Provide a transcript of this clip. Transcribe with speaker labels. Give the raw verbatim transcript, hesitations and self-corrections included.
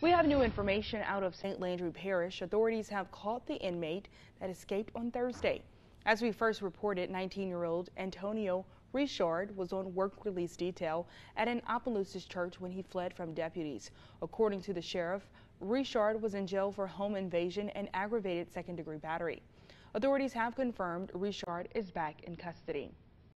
Speaker 1: We have new information out of Saint Landry Parish. Authorities have caught the inmate that escaped on Thursday. As we first reported, nineteen-year-old Antonio Richard was on work release detail at an Opelousas church when he fled from deputies. According to the sheriff, Richard was in jail for home invasion and aggravated second-degree battery. Authorities have confirmed Richard is back in custody.